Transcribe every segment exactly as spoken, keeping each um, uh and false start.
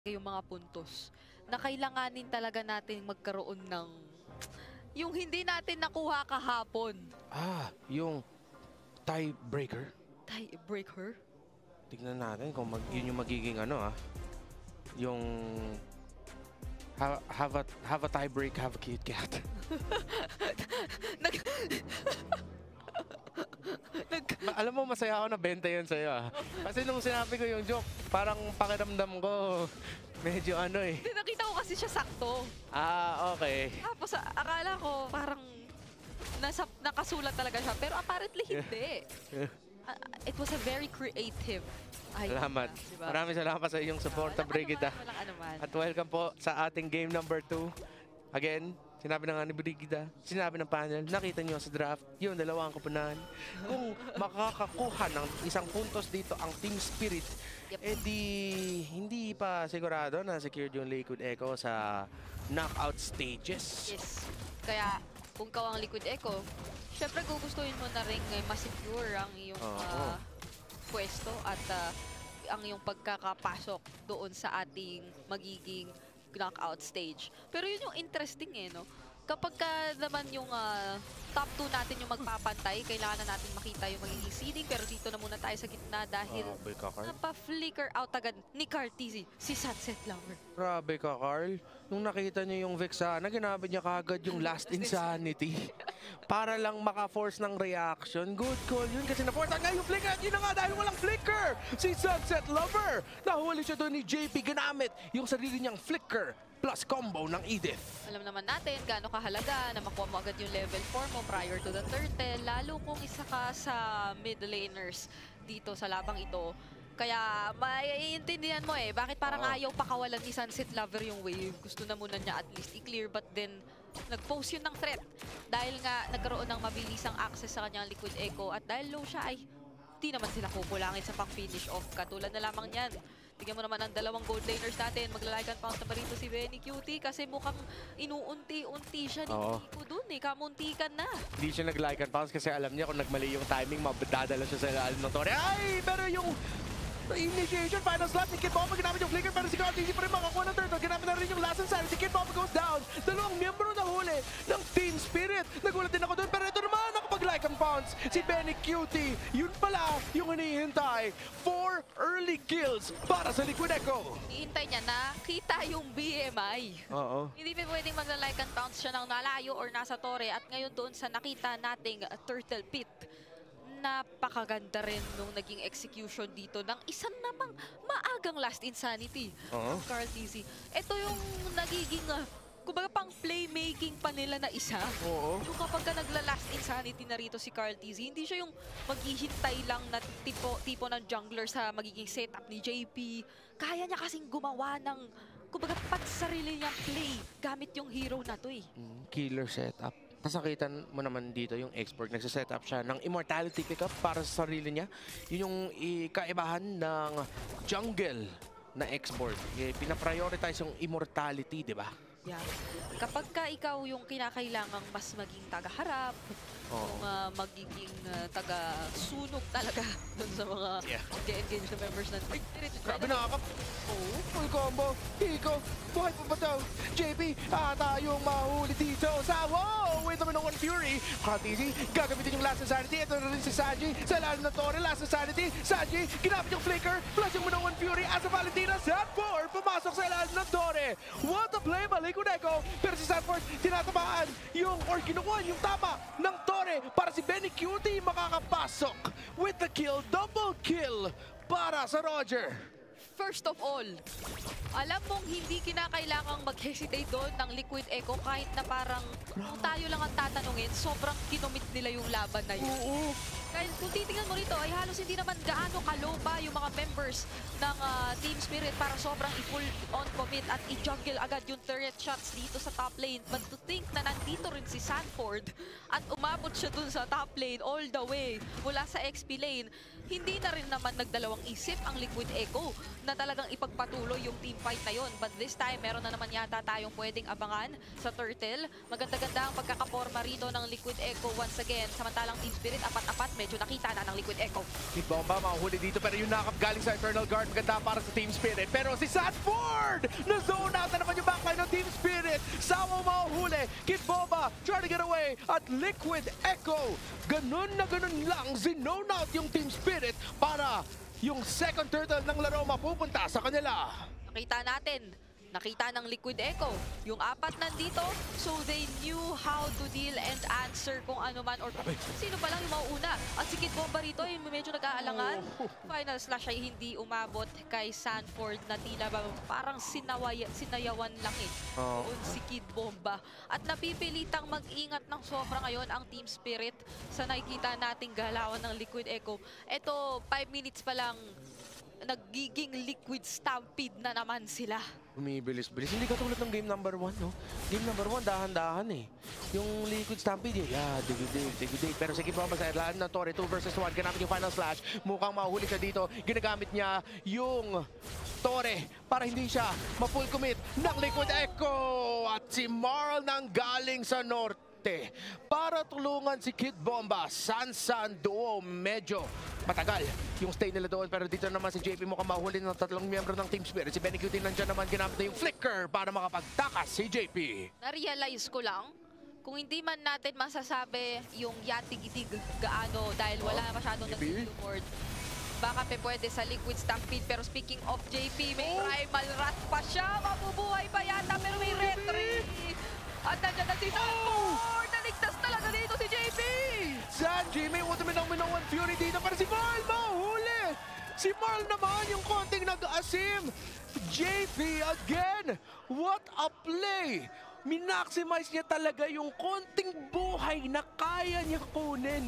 yung mga puntos na kailanganin talaga natin magkaroon ng yung hindi natin nakuha kahapon. Ah, yung tiebreaker. Tiebreaker? Tignan natin kung mag, yun yung magiging ano ah. Yung have, have a have a tiebreak, have a Kit Kat. Nag... Nag... Alam mo, masaya ako na benta yun sa'yo ah. Kasi nung sinabi ko yung joke, parang pakiramdam ko medyo ano eh. Nakita ko kasi siya sakto. Ah, okay. Tapos akala ko parang nasa, nakasulat talaga siya. Pero apparently hindi. Uh, it was a very creative idea. Salamat. Diba? Maraming salamat sa iyong suporta, Brigida. Walang anuman. At welcome po sa ating game number two. Again, sinabi na nga ni Brigida, sinabi ng panel, nakita niyo sa draft, yung dalawang kapunan. Kung makakakuha ng isang puntos dito ang Team Spirit, yep. eh di hindi pa sigurado na secured yung Liquid Echo sa knockout stages. Yes. Kaya kung ikaw ang Liquid Echo, syempre gugustuhin mo na rin eh, ma-secure ang iyong oh, uh, pwesto at uh, ang iyong pagkakapasok doon sa ating magiging knockout stage. Pero yun yung interesting eh, no? Kapag ka naman yung uh, top two natin yung magpapantay, kailangan na natin makita yung magiging seeding. Pero dito na muna tayo sa gitna dahil uh, napa-flicker out agad ni Carteezy, si Sunset Lover. Grabe ka, Carl. Nung nakita niya yung Vexana, ginamit niya kagad yung Last Insanity. Para lang maka-force ng reaction. Good call yun kasi na-force nga yung flicker. At yun na nga dahil walang flicker. Si Sunset Lover. Nahuli siya doon ni J P. Ginamit yung sarili niyang flicker plus combo ng Edith. Alam naman natin gaano kahalaga na makuha mo agad yung level four mo prior to the turtle. Lalo kung isa ka sa mid laners dito sa labang ito. Kaya maiintindihan mo eh, bakit parang oh. ayaw pakawalan ni Sunset Lover yung wave. Gusto na muna niya at least i-clear but then nag-pose yun ng threat. Dahil nga nagkaroon ng mabilisang access sa kanyang Liquid Echo at dahil low siya ay di naman sila kukulangin sa pang-finish off. Katulad na lamang yan. Tingnan mo naman ang dalawang gold laners natin. Maglalaikan pounce na ba rito si Benny Cutie kasi mukhang inuunti-unti siya ni oh. Nico dun eh. Kamuntikan na. Hindi siya nag-like pounce kasi alam niya kung nagmali yung timing, mabadadala siya sa ilalim ng Torre. Ay! Pero yung initiation, final slot ni Kid Bomba, ginamit yung flicker pero si Carteezy pa rin makakuha ng turtle. Ginamit na rin yung last insanity. Kid Bomba goes down. Dalawang miyembro na huli ng Team Spirit. Nagulat din ako doon pero ito naman nakapag-like ang pounce. Si Benny Cutie. Yun pala yung hinihintay. Four early kills para sa Liquid Echo. Hihintay niya na kita yung B M I. Oo. Hindi pa pwedeng magla-like and pounce siya ng nalayo or nasa Torre at ngayon doon sa nakita nating uh, Turtle Pit. Napakaganda rin nung naging execution dito ng isang namang maagang Last Insanity. Uh-huh. Carteezy. Ito yung nagiging, uh, kumbaga pang playmaking pa nila na isa. Oo. Yung kapag ka nagla-Last Insanity na rito si Carteezy, hindi siya yung maghihintay lang na tipo, tipo ng jungler sa magiging setup ni J P. Kaya niya kasing gumawa ng, kumbaga pansarili niyang play gamit yung hero na to eh. Mm, killer setup. Nasakitan mo naman dito yung export. Nagsiset up siya ng immortality pickup para sa sarili niya. Yun yung kaibahan ng jungle na export. Eh, pinaprioritize yung immortality, di ba? Yeah. Kapag ka ikaw yung kinakailangang mas maging taga-harap, oh. yung uh, magiging uh, taga-sunog talaga dun sa mga yeah. engage na members ng Spirit. Grabe nakakap! Oh, full combo! Hiko! Buhay pa ba daw? J P, ah, tayong mahuli dito sa wow! Wait naman ng One Fury! Carteezy, gagamitin yung Last Insanity. Ito na rin si Sanji sa lalim ng Torre. Last Insanity. Sanji, ginamit yung flicker. Plus yung One Fury as a Valentina. Sanford, pumasok sa lalim ng Torre. What a play ba? Liquid Echo, pero si Sanford tinatamaan yung or kinukuha yung tama ng Torre para si Benny Cutie makakapasok with the kill, double kill para sa Roger. First of all, alam mong hindi kinakailangang mag-hesitate doon ng Liquid Echo kahit na parang kung tayo lang ang tatanungin, sobrang kinomit nila yung laban na yun. Oo. Dahil kung titingnan mo rito, ay halos hindi naman gaano ka-low pa yung mga members ng uh, Team Spirit para sobrang i-full on commit at i-juggle agad yung turret shots dito sa top lane. But to think na nandito rin si Sanford at umabot siya dun sa top lane all the way mula sa X P lane, hindi na rin naman nagdalawang isip ang Liquid Echo na talagang ipagpatuloy yung team fight na yun. But this time, meron na naman yata tayong pwedeng abangan sa Turtle. Maganda-ganda ang pagkakaporma rito ng Liquid Echo once again. Samantalang Team Spirit, apat-apat, medyo nakita na ng Liquid Echo. Kid Bomba mahuhuli dito pero yung nakap galing sa Eternal Guard maganda para sa Team Spirit. Pero si Sanford! Na-zone out na naman yung backline ng Team Spirit. Sawa mahuhuli. Kid Bomba trying to get away at Liquid Echo. Ganun na ganun lang. Zinone out yung Team Spirit para yung second turtle ng laro mapupunta sa kanila. Nakita natin, nakita ng Liquid Echo. Yung apat nandito, so they knew how to deal and answer kung ano man or sino pa lang yung mauuna. At si Kid Bomba rito ay medyo nag-aalangan. Final slash ay hindi umabot kay Sanford na tila ba parang sinaway, sinayawan lang eh. Oh. Doon si Kid Bomba. At napipilitang mag-ingat ng sobra ngayon ang Team Spirit sa nakikita nating galawan ng Liquid Echo. Ito, five minutes pa lang, nagiging Liquid Stampede na naman sila. Bumibilis-bilis. Hindi katulad ng game number one, no? Game number one, dahan-dahan eh. Yung Liquid Stampede, eh, yeah, dig-dig, dig-dig. Pero sige pa, masailaan na Torre, two versus one. Ganamit yung final slash. Mukhang mahuli siya dito. Ginagamit niya yung Torre para hindi siya ma-full commit ng Liquid Echo. At si Marl nang galing sa Norte para tulungan si Kid Bomba. Sansan duo medyo matagal yung stay nila doon, pero dito naman si J P mukhang mahuli ng tatlong miyembro ng Team Spirit. Si Benny Q din nandiyan naman, ginamit na yung flicker para makapagtakas si J P. Na-realize ko lang, kung hindi man natin masasabi yung yatig-itig gaano dahil wala na masyadong nag-lord, baka pe pwede sa Liquid Stampede. Pero speaking of J P, may Oh! Primal Rat pa siya. Mabubuhay pa yata pero may retry. At nandiyan na si Sanford. Naligtas talaga dito si J P. Sanji, may ultimate ng Minoan Fury dito para si Marl mahuli. Si Marl naman yung konting nag-asim. J P again. What a play. Minaximize niya talaga yung konting buhay na kaya niya kunin.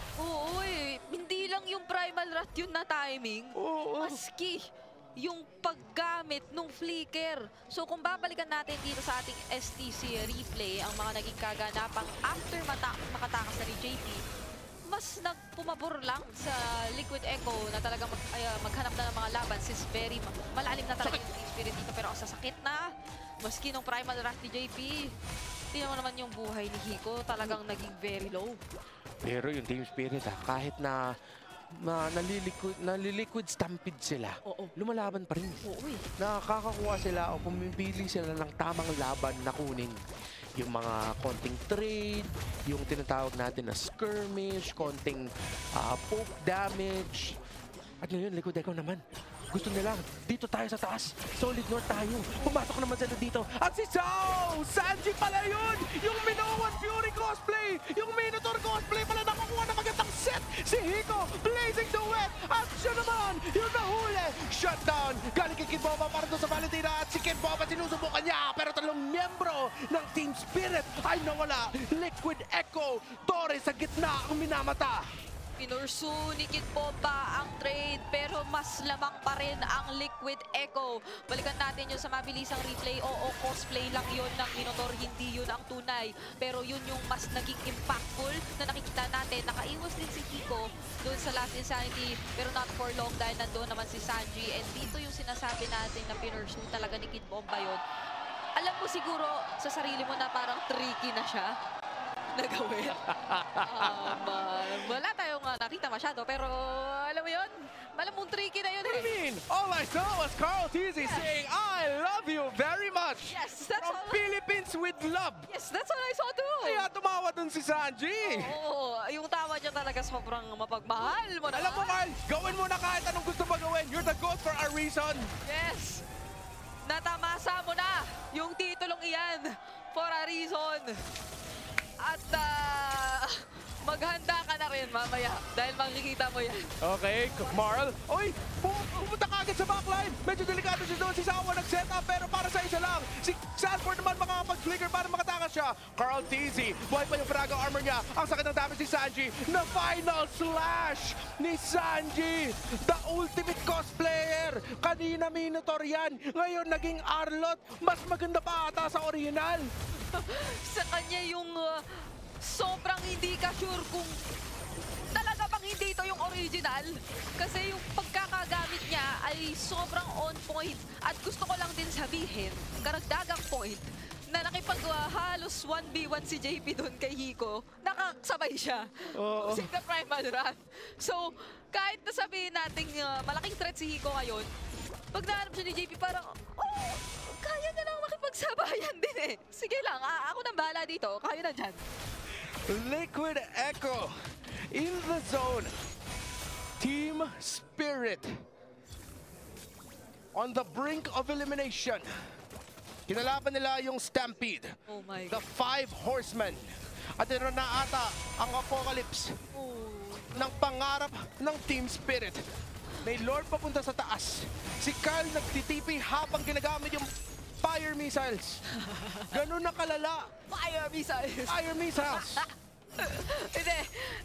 Oo eh. Hindi lang yung Primal Rat yun na timing. Oo. Maski yung paggamit ng flicker. So kung babalikan natin dito sa ating S T C replay, ang mga naging kaganapang after mata makatakas na ni J P, mas nagpumabor lang sa Liquid Echo na talagang mag, ay, uh, maghanap na ng mga laban since very ma malalim na talaga yung Team Spirit dito. Pero ang sasakit na, maski nung Primal Rat ni J P, tingnan mo naman yung buhay ni Hiko, talagang naging very low. Pero yung Team Spirit ah, kahit na na naliliquid, naliliquid stampede sila, Oo. lumalaban pa rin. Oo eh. Nakakakuha sila o pumipili sila ng tamang laban na kunin. Yung mga konting trade, yung tinatawag natin na skirmish, konting uh, poke damage. At ngayon, Liquid Echo naman. Gusto nila, dito tayo sa taas. Solid North tayo. Pumasok naman sila dito. At si Sao! Sanji pala yun! Yung Minoan Fury cosplay! Yung Minotaur cosplay pala nakakuha na magandang set! Si Hiko, blazing the wet! At siya naman, yung nahuli! Shutdown! Galing kay Kid Bomba para doon sa Valentina. At si Kid Bomba sinusubukan niya. Pero talong miyembro ng Team Spirit ay nawala. Liquid Echo, Torre sa gitna ang minamata. Pinursu ni Kid Bomba ang trade pero mas lamang pa rin ang Liquid Echo. Balikan natin yun sa mabilisang replay. Oo, cosplay lang yun ng Minotaur, hindi yun ang tunay. Pero yun yung mas naging impactful na nakikita natin. Nakaiwas din si Hiko doon sa Last Insanity pero not for long dahil nandoon naman si Sanji. And dito yung sinasabi natin na pinursu talaga ni Kid Bomba yun. Alam mo siguro sa sarili mo na parang tricky na siya na gawin. um, uh, wala tayong uh, nakita masyado, pero alam mo yun, alam mong tricky na yun What do you eh. mean? All I saw was Carl Tizzy Yes. saying, I love you very much. Yes, that's From all. Philippines with love. Yes, that's what I saw too. Kaya tumawa dun si Sanji. Oo, yung tawa niya talaga sobrang mapagmahal mo na. Alam mo, Carl, gawin mo na kahit anong gusto mo gawin. You're the GOAT for a reason. Yes. Natamasa mo na yung titulong iyan for a reason. At uh, maghanda ka na rin mamaya dahil makikita mo yan. Okay, Marl. Oy, pum pumunta ka agad sa backline. Medyo delikado siya doon. Si Sawa nag-set up pero para sa isa lang. Si Sanford naman makakapag-flicker para makatakas siya. Carl Tizzy, buhay pa yung Fraga armor niya. Ang sakit ng damage ni Sanji. Na final slash ni Sanji. The ultimate cosplayer. Kanina Minotaur yan. Ngayon naging Arlot. Mas maganda pa ata sa original. Sa kanya yung uh, sobrang hindi ka sure kung talaga bang hindi ito yung original. Kasi yung pagkakagamit niya ay sobrang on point. At gusto ko lang din sabihin, karagdagang point, na nakipag uh, halos one v one si J P doon kay Hiko, nakasabay siya. Oo. Using the Primal Wrath. So, kahit nasabihin natin uh, malaking threat si Hiko ngayon, pag nahanap siya ni J P, parang, oh, kaya niya lang makipagsabayan din eh. Sige lang, ah, ako nang bahala dito. Kaya na dyan. Liquid Echo in the zone. Team Spirit on the brink of elimination. Kinalaban nila yung Stampede, Oh my the God. Five Horsemen. At ito na ata ang Apocalypse Oh. ng pangarap ng Team Spirit. May Lord papunta sa taas. Si Kyle nagtitipi habang ginagamit yung fire missiles. Ganun na kalala. Fire missiles! Fire missiles. Hindi.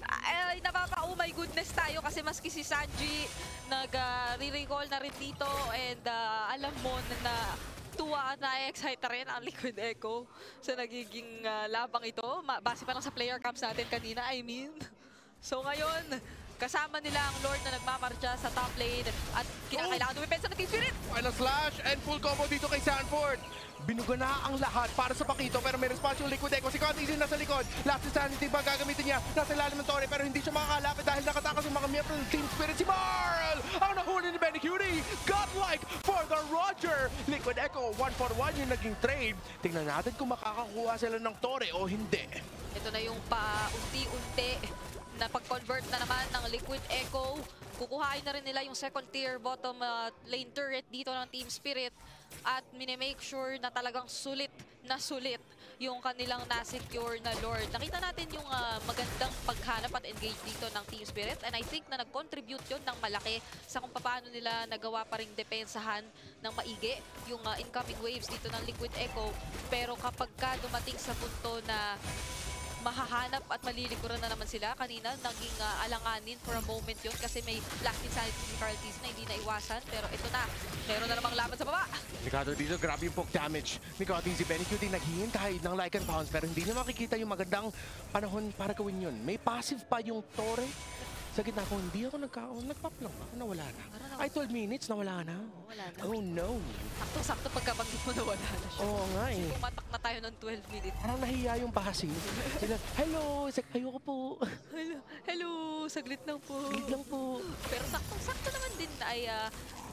Ay, napapa, oh my goodness tayo kasi maski si Sanji nag-re-recall na rin dito and uh, alam mo na, na tuwa at na-excite rin ang Liquid Echo sa nagiging uh, labang ito. Ma base pa lang sa player camps natin kanina, I mean. So ngayon, kasama nila ang Lord na nagmamarcha sa top lane at kinakailangan oh. dumipensa ng Team Spirit. Final slash and full combo dito kay Sanford. Binuga na ang lahat para sa Pakito pero may response yung Liquid Echo. Si Conti nasa likod. Last Insanity ba gagamitin niya? Nasa ilalim ng Torre pero hindi siya makakalapit dahil nakatakas yung mga miyembro ng Team Spirit. Si Marl! Ang nahuli ni Benny Cutie! Godlike for the Roger! Liquid Echo, one for one yung naging trade. Tingnan natin kung makakakuha sila ng Torre o hindi. Ito na yung pa-unti-unti na pag-convert na naman ng Liquid Echo. Kukuhain na rin nila yung second tier bottom uh, lane turret dito ng Team Spirit at mini-make sure na talagang sulit na sulit yung kanilang na-secure na Lord. Nakita natin yung uh, magandang paghanap at engage dito ng Team Spirit and I think na nag-contribute yun ng malaki sa kung paano nila nagawa pa ring depensahan ng maigi yung uh, incoming waves dito ng Liquid Echo. Pero kapag ka dumating sa punto na mahahanap at malilikuran na naman sila. Kanina, naging uh, alanganin for a moment yun kasi may last insanity ni Carl Tizzy na hindi naiwasan. Pero ito na, meron na namang laban sa baba. Mikado dito, grabe yung poke damage. Mikado si Benny Cutie naghihintay ng Lycan Pounds pero hindi niya makikita yung magandang panahon para gawin yun. May passive pa yung Torre. Sa gitna ko, hindi ako nagkaon. Nagpaplang ako, nawala na. Ay, twelve minutes, nawala na. Oh, wala na. Oh no. Sakto-sakto pagkabanggit mo na wala na siya. Oo nga eh. Pumatak na tayo ng twelve minutes. Parang nahiya yung passive. Sila, hello, ayoko po. Hello, hello, saglit lang po. Saglit lang po. Pero sakto-sakto naman din ay uh,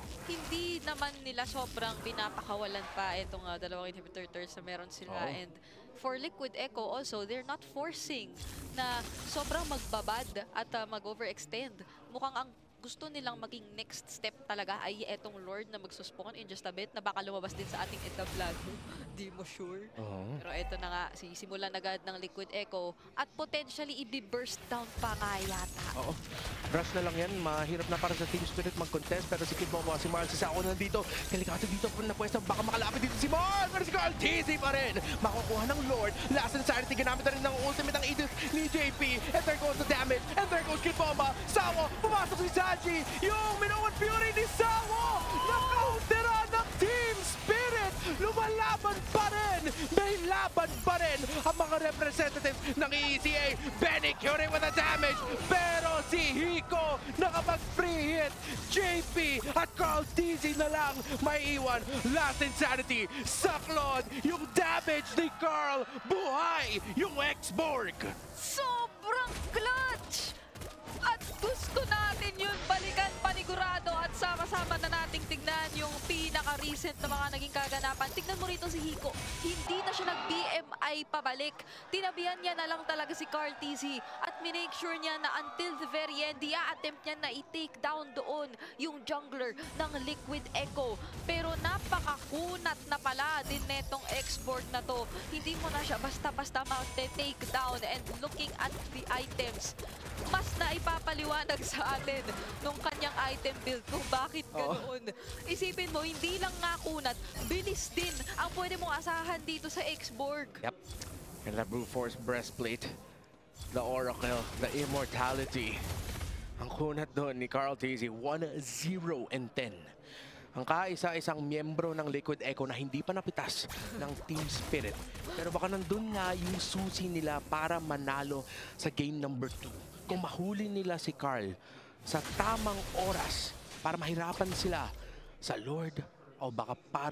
hindi naman nila sobrang pinapakawalan pa itong uh, dalawang inhibitor turrets na meron sila. Oo. And for Liquid Echo also, they're not forcing na sobrang magbabad at uh, mag-overextend. Mukhang ang gusto nilang maging next step talaga ay etong Lord na magsuspawn in just a bit na baka lumabas din sa ating entablado. Di mo sure. Oo. Pero eto na nga, sisimulan agad ng Liquid Echo at potentially i-burst down pa nga yata. Oo. Rush na lang yan. Mahirap na para sa Team Spirit mag-contest. Pero si Kid Momo, si Marl, si Sako nandito. Delikado dito po na pwesto. Baka makalapit dito si Marl. Pero si Carl Tizzy pa rin. Makukuha ng Lord. Last Insanity. Ginamit na rin ng ultimate ng Edith ni J P. And there goes the damage. And there goes Kid Momo. Sawo. Pumasok si Sanji. Yung Minoan Fury ni Sawo. Nakautira ng Team Spirit. Lumalaban pa rin. May laban pa rin ang mga representative ng E C A. Benny Curie with the damage. Pero si Hiko nakapag-free hit. J P at Carl Tizzy na lang may iwan. Last Insanity sa Claude. Yung damage ni Carl. Buhay yung X-Borg. Sobrang clutch! At gusto natin yun balikan panigurado at sama-sama na nating tignan yung pinaka-recent na mga naging kaganapan. Tignan mo rito si Hiko. Hindi na siya nag-B M I pabalik. Tinabihan niya na lang talaga si Carl Tizzy at minake sure niya na until the very end, i-attempt niya na i-take down doon yung jungler ng Liquid Echo. Pero napakakunat na pala din netong export na to. Hindi mo na siya basta-basta ma-take down and looking at the items. Mas na ipapaliwanag sa atin nung kanyang item build kung bakit ganoon. Isipin mo, hindi lang nga kunat, bilis din ang pwede mong asahan dito sa X-Borg. Yep. And the Brute Force Breastplate, the Oracle, the Immortality. Ang kunat doon ni Carl Tizzy, one zero and ten. Ang kaisa-isang miyembro ng Liquid Echo na hindi pa napitas ng Team Spirit. Pero baka nandun nga yung susi nila para manalo sa game number two. Kung mahuli nila si Carl sa tamang oras para mahirapan sila sa Lord o baka para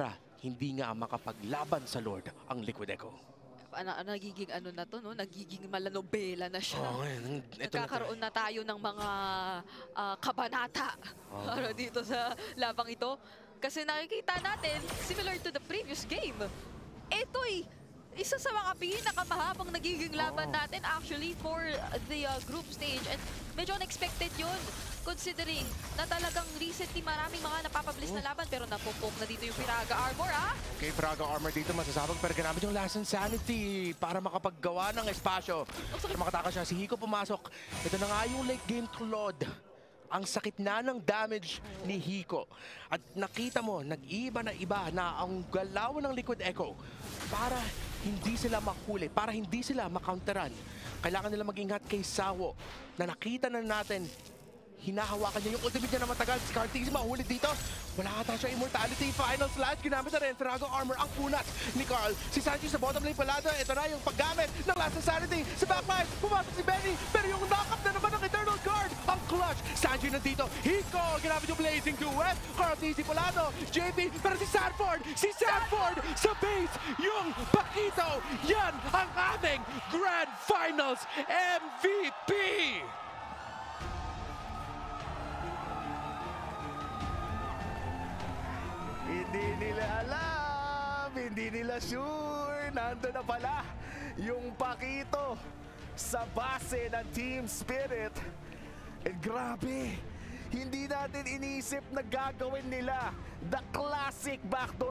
hindi nga makapaglaban sa Lord ang Liquid Echo. Ano, nagiging ano na to, no? Nagiging malanobela na siya. Oh, ngayon, ito na Nagkakaroon na tayo ng mga ah, kabanata Oh. para dito sa labang ito. Kasi nakikita natin, similar to the previous game, ito'y isa sa mga pinakamahabang nagiging laban Oh. natin actually for the uh, group stage. And medyo unexpected yun, considering na talagang recently maraming mga napapabilis na laban, pero napupok na dito yung Piraga Armor, ah! Okay, Fraga Armor dito masasabog pero ginamit yung Last Insanity para makapaggawa ng espasyo. Para makatakas siya, si Hiko pumasok. Ito na nga yung late game Claude. Ang sakit na ng damage ni Hiko. At nakita mo, nag-iba na iba na ang galaw ng Liquid Echo para hindi sila mahuli, para hindi sila makounteran. Kailangan nila mag-ingat kay Sawo na nakita na natin hinahawakan niya yung ultimate niya na matagal. Si Kartisi mahuli dito. Wala ata siya immortality. Final slash. Ginamit na rin. Firago Armor ang kunat ni Carl. Si Sanji sa bottom lane palada. Ito na yung paggamit ng Last Insanity. Sa backline, pumasok si Benny. Pero yung knock-up na naman ng Eternal Guard. Ang clutch. Sanji nandito. Hiko. Ginamit yung Blazing Duet. Kartisi palado. J P. Pero si Sanford. Si Sanford sa base. Yung Pakito. Yan ang aming Grand Finals M V P. Hindi nila alam, hindi nila sure. Nandun na pala yung Pakito sa base ng Team Spirit. Eh, grabe, hindi natin inisip na gagawin nila the classic backdoor.